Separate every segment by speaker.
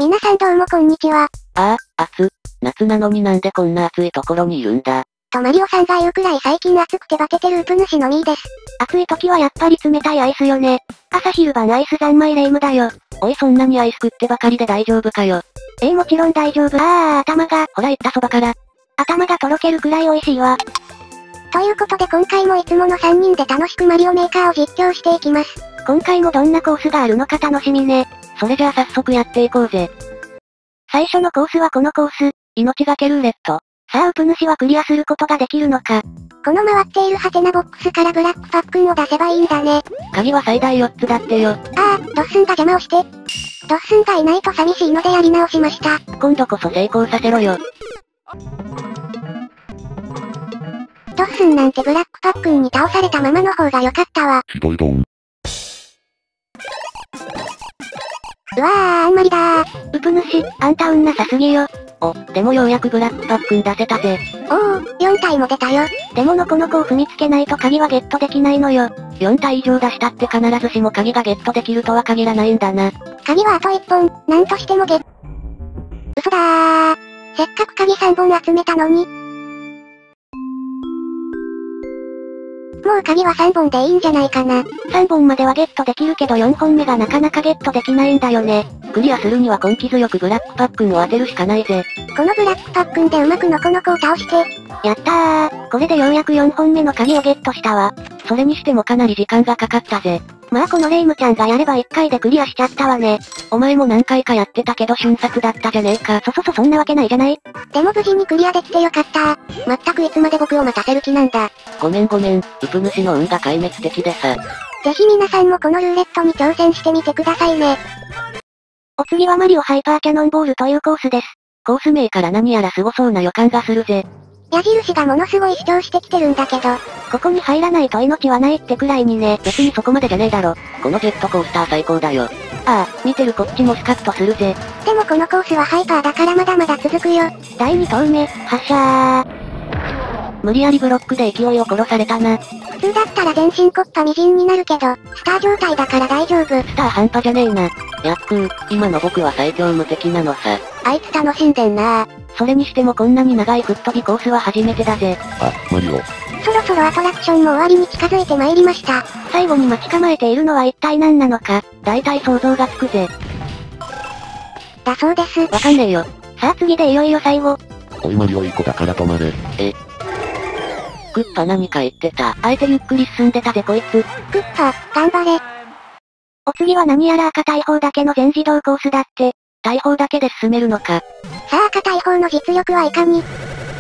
Speaker 1: 皆さんどうもこんにちは。
Speaker 2: 夏なのになんでこんな暑いところにいるんだ。
Speaker 1: とマリオさんが言うくらい最近暑くてバテてるウプ主のみーです。
Speaker 3: 暑い時はやっぱり冷たいアイスよね。朝昼晩アイス三昧レイムだよ。
Speaker 2: おいそんなにアイス食ってばかりで大丈夫かよ。
Speaker 3: もちろん大丈夫。頭が。
Speaker 2: ほら言ったそばから。
Speaker 3: 頭がとろけるくらい美味しいわ。
Speaker 1: ということで今回もいつもの3人で楽しくマリオメーカーを実況していきます。
Speaker 3: 今回もどんなコースがあるのか楽しみね。
Speaker 2: それじゃあ早速やっていこうぜ。
Speaker 3: 最初のコースはこのコース。
Speaker 2: 命がけルーレット。
Speaker 3: さあウプ主はクリアすることができるのか。
Speaker 1: この回っているハテナボックスからブラックパックンを出せばいいんだね。
Speaker 2: 鍵は最大4つだってよ。
Speaker 1: ドッスンが邪魔をして。ドッスンがいないと寂しいのでやり直しました。
Speaker 2: 今度こそ成功させろよ。
Speaker 1: ドッスンなんてブラックパックンに倒されたままの方が良かったわ。
Speaker 4: ひどいドン。
Speaker 1: うわあんまりだー。
Speaker 3: ウプ主、あんた運なさすぎよ。
Speaker 2: でもようやくブラックパックン出せたぜ。
Speaker 1: 4体も出たよ。
Speaker 3: でものこの子を踏みつけないと鍵はゲットできないのよ。
Speaker 2: 4体以上出したって必ずしも鍵がゲットできるとは限らないんだな。
Speaker 1: 鍵はあと1本、なんとしても嘘だー。せっかく鍵3本集めたのに。もう鍵は3本でいいんじゃないかな。
Speaker 3: 3本まではゲットできるけど4本目がなかなかゲットできないんだよね。
Speaker 2: クリアするには根気強くブラックパックンを当てるしかないぜ。
Speaker 1: このブラックパックンでうまくノコノコを倒して。
Speaker 3: やったー。これでようやく4本目の鍵をゲットしたわ。
Speaker 2: それにしてもかなり時間がかかったぜ。
Speaker 3: まあこのレイムちゃんがやれば1回でクリアしちゃったわね。
Speaker 2: お前も何回かやってたけど瞬殺だったじゃねえか。
Speaker 3: そんなわけないじゃない。
Speaker 1: でも無事にクリアできてよかった。まったくいつまで僕を待たせる気なんだ。
Speaker 2: ごめん、ウプ主の運が壊滅的でさ。
Speaker 1: ぜひ皆さんもこのルーレットに挑戦してみてくださいね。
Speaker 3: お次はマリオハイパーキャノンボールというコースです。
Speaker 2: コース名から何やら凄そうな予感がするぜ。
Speaker 1: 矢印がものすごい主張してきてるんだけど。
Speaker 3: ここに入らないと命はないってくらいにね。
Speaker 2: 別にそこまでじゃねえだろ。このジェットコースター最高だよ。見てるこっちもスカッとするぜ。
Speaker 1: でもこのコースはハイパーだからまだまだ続くよ。
Speaker 3: 第2投目、発射
Speaker 2: 無理やりブロックで勢いを殺されたな。
Speaker 1: 普通だったら全身コッパみじんになるけど、スター状態だから大丈夫。
Speaker 2: スター半端じゃねえな。やっくー、今の僕は最強無敵なのさ。
Speaker 1: あいつ楽しんでんな。
Speaker 2: それにしてもこんなに長い吹っ飛びコースは初めてだぜ。
Speaker 4: マリオ。
Speaker 1: そろそろアトラクションも終わりに近づいてまいりました。
Speaker 3: 最後に待ち構えているのは一体何なのか。
Speaker 2: 大体想像がつくぜ。
Speaker 1: だそうです。
Speaker 2: わかんねえよ。
Speaker 3: さあ次でいよいよ最後。
Speaker 4: おいマリオいい子だから止まれ。
Speaker 2: クッパ何か言ってた。あえてゆっくり進んでたぜこいつ。
Speaker 1: クッパ、頑張れ。
Speaker 3: お次は何やら赤大砲だけの全自動コースだって。
Speaker 2: 大砲だけで進めるのか。
Speaker 1: さあ赤大砲の実力はいかに。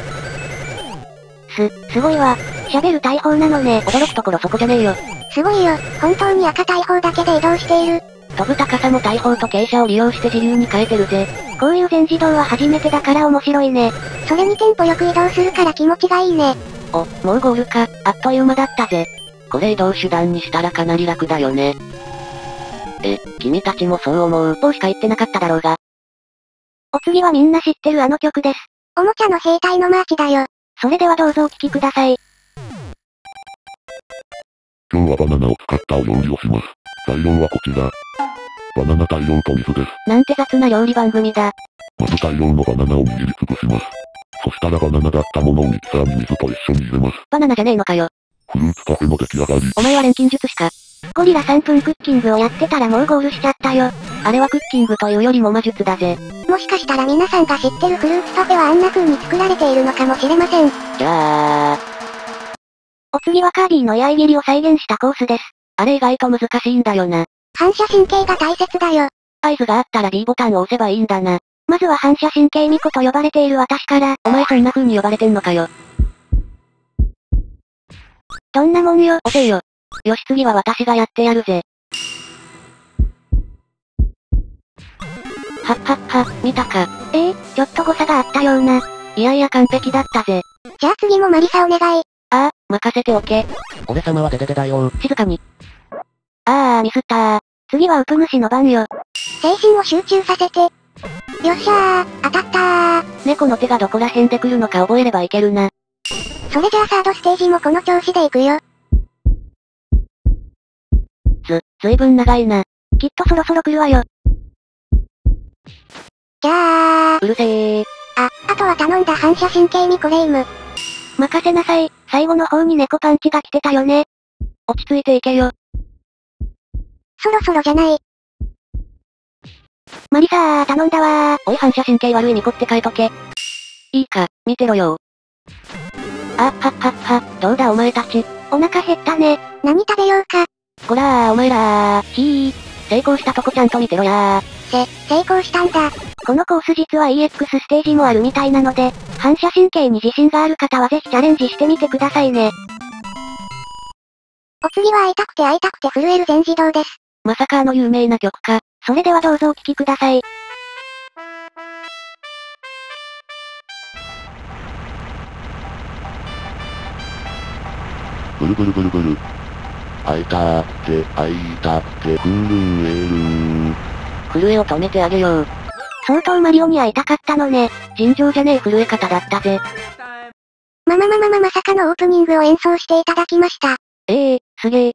Speaker 3: すごいわ。喋る大砲なのね。
Speaker 2: 驚くところそこじゃねえよ。
Speaker 1: すごいよ。本当に赤大砲だけで移動している。
Speaker 2: 飛ぶ高さも大砲と傾斜を利用して自由に変えてるぜ。
Speaker 3: こういう全自動は初めてだから面白いね。
Speaker 1: それにテンポよく移動するから気持ちがいいね。
Speaker 2: もうゴールか。あっという間だったぜ。これ移動手段にしたらかなり楽だよね。君たちもそう思う。
Speaker 3: しか言ってなかっただろうが。お次はみんな知ってるあの曲です。
Speaker 1: おもちゃの兵隊のマーチだよ。
Speaker 3: それではどうぞお聴きください。
Speaker 4: 今日はバナナを使ったお料理をします。材料はこちら。バナナ大量と水です。
Speaker 2: なんて雑な料理番組だ。
Speaker 4: まず大量のバナナを握りつぶします。そしたらバナナだったものをミキサーに水と一緒に入れます。
Speaker 2: バナナじゃねえのかよ。
Speaker 4: フルーツパフェの出来上がり。
Speaker 2: お前は錬金術師か。
Speaker 3: ゴリラ3分クッキングをやってたらもうゴールしちゃったよ。
Speaker 2: あれはクッキングというよりも魔術だぜ。
Speaker 1: もしかしたら皆さんが知ってるフルーツパフェはあんな風に作られているのかもしれません。
Speaker 2: じゃあ。
Speaker 3: お次はカービィの居合切りを再現したコースです。
Speaker 2: あれ意外と難しいんだよな。
Speaker 1: 反射神経が大切だよ。
Speaker 2: 合図があったら B ボタンを押せばいいんだな。
Speaker 3: まずは反射神経巫女と呼ばれている私から。
Speaker 2: お前そんな風に呼ばれてんのかよ。
Speaker 3: どんなもんよ。
Speaker 2: 押せよ。よし次は私がやってやるぜ。見たか。
Speaker 3: ちょっと誤差があったような。
Speaker 2: いやいや完璧だったぜ。
Speaker 1: じゃあ次もマリサお願い。
Speaker 2: 任せておけ。
Speaker 4: 俺様はデデデだよ。
Speaker 2: 静かに。ミスったー。
Speaker 3: 次はウプ主の番よ。
Speaker 1: 精神を集中させて。よっしゃー、当たったー。
Speaker 2: 猫の手がどこら辺で来るのか覚えればいけるな。
Speaker 1: それじゃあサードステージもこの調子でいくよ。
Speaker 2: ずいぶん長いな。
Speaker 3: きっとそろそろ来るわよ。
Speaker 1: じゃあ、
Speaker 2: うるせー。
Speaker 1: あとは頼んだ反射神経ミコレイム。
Speaker 3: 任せなさい。最後の方に猫パンチが来てたよね。
Speaker 2: 落ち着いていけよ。
Speaker 1: そろそろじゃない。
Speaker 3: マリサー、頼んだわー。
Speaker 2: おい反射神経悪いニコって書いとけ。いいか、見てろよ。あ、どうだお前たち。
Speaker 3: お腹減ったね。
Speaker 1: 何食べようか。
Speaker 2: こらーお前らー。成功したとこちゃんと見てろやー。
Speaker 1: 成功したんだ。
Speaker 3: このコース実は EX ステージもあるみたいなので、反射神経に自信がある方はぜひチャレンジしてみてくださいね。
Speaker 1: お次は会いたくて震える全自動です。
Speaker 2: まさかあの有名な曲か。
Speaker 3: それではどうぞお聴きください。
Speaker 4: ブルブルブルブル。会いたくて震える。
Speaker 2: 震えを止めてあげよう。
Speaker 3: 相当マリオに会いたかったのね。
Speaker 2: 尋常じゃねえ震え方だったぜ。
Speaker 1: まさかのオープニングを演奏していただきました。
Speaker 2: すげえ。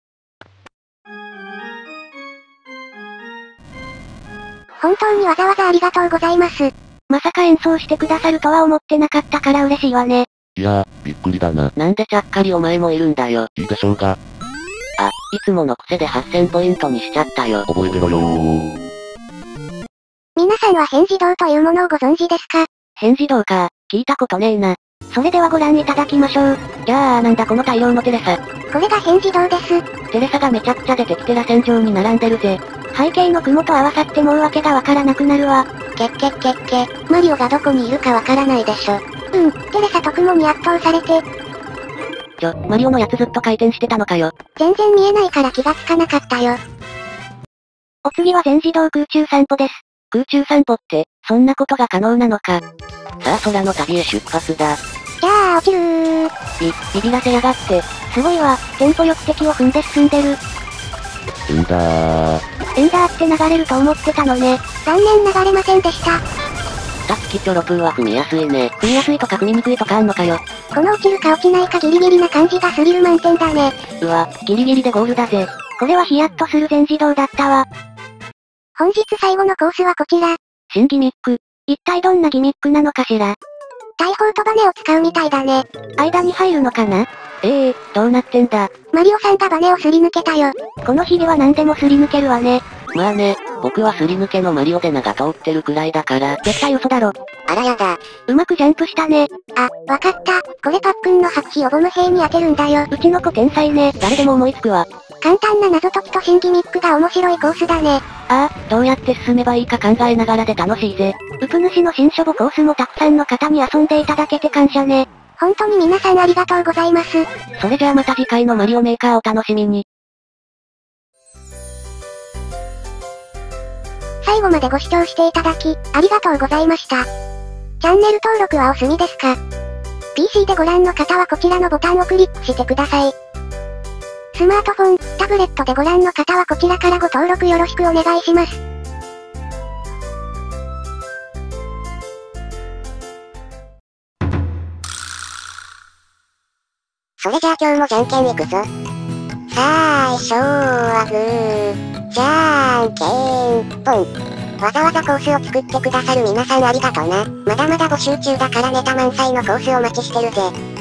Speaker 1: 本当にわざわざありがとうございます。
Speaker 3: まさか演奏してくださるとは思ってなかったから嬉しいわね。
Speaker 4: いやー、びっくりだな。
Speaker 2: なんでちゃっかりお前もいるんだよ。
Speaker 4: いいでしょうか。
Speaker 2: あ、いつもの癖で8000ポイントにしちゃったよ。
Speaker 4: 覚えてろよー。
Speaker 1: 皆さんは変自動というものをご存知ですか？
Speaker 2: 変自動か、聞いたことねえな。
Speaker 3: それではご覧いただきましょう。
Speaker 2: じゃあなんだこの大量のテレサ。
Speaker 1: これが変自動です。
Speaker 2: テレサがめちゃくちゃ出てきてら線上に並んでるぜ。
Speaker 3: 背景の雲と合わさってもうわけがわからなくなるわ。
Speaker 1: マリオがどこにいるかわからないでしょ。テレサと雲に圧倒されて。
Speaker 2: マリオのやつずっと回転してたのかよ。
Speaker 1: 全然見えないから気がつかなかったよ。
Speaker 3: お次は全自動空中散歩です。
Speaker 2: 空中散歩って、そんなことが可能なのか。さあ空の旅へ出発だ。
Speaker 1: じゃあ落ちるー。
Speaker 2: ビビらせやがって。
Speaker 3: すごいわ、テンポよく敵を踏んで進んでる。
Speaker 4: エンダー
Speaker 3: って流れると思ってたのね。
Speaker 1: 残念流れませんでした。
Speaker 2: タツキチョロプーは踏みやすいね。踏みやすいとか踏みにくいとかあんのかよ。
Speaker 1: この落ちるか落ちないかギリギリな感じがスリル満点だね。
Speaker 2: うわ、ギリギリでゴールだぜ。
Speaker 3: これはヒヤッとする全自動だったわ。
Speaker 1: 本日最後のコースはこちら。
Speaker 2: 新ギミック。
Speaker 3: 一体どんなギミックなのかしら。
Speaker 1: 大砲とバネを使うみたいだね。
Speaker 3: 間に入るのかな？
Speaker 2: どうなってんだ。
Speaker 1: マリオさんがバネをすり抜けたよ。
Speaker 3: このヒゲは何でもすり抜けるわね。
Speaker 2: まあね、僕はすり抜けのマリオデナが通ってるくらいだから。
Speaker 3: 絶対嘘だろ。
Speaker 1: あらやだ。
Speaker 3: うまくジャンプしたね。
Speaker 1: あ、わかった。これパックンの白紙をボム兵に当てるんだよ。
Speaker 3: うちの子天才ね。
Speaker 2: 誰でも思いつくわ。
Speaker 1: 簡単な謎解きと新ギミックが面白いコースだね。
Speaker 2: どうやって進めばいいか考えながらで楽しいぜ。
Speaker 3: ウプ主の新しょぼコースもたくさんの方に遊んでいただけて感謝ね。
Speaker 1: 本当に皆さんありがとうございます。
Speaker 2: それじゃあまた次回のマリオメーカーお楽しみに。
Speaker 1: 最後までご視聴していただき、ありがとうございました。チャンネル登録はお済みですか？ PC でご覧の方はこちらのボタンをクリックしてください。スマートフォン、タブレットでご覧の方はこちらからご登録よろしくお願いします。それじゃあ今日もじゃんけんいくぞ。最初はグー、じゃんけんぽん。わざわざコースを作ってくださる皆さんありがとな。まだまだ募集中だからネタ満載のコースお待ちしてるぜ。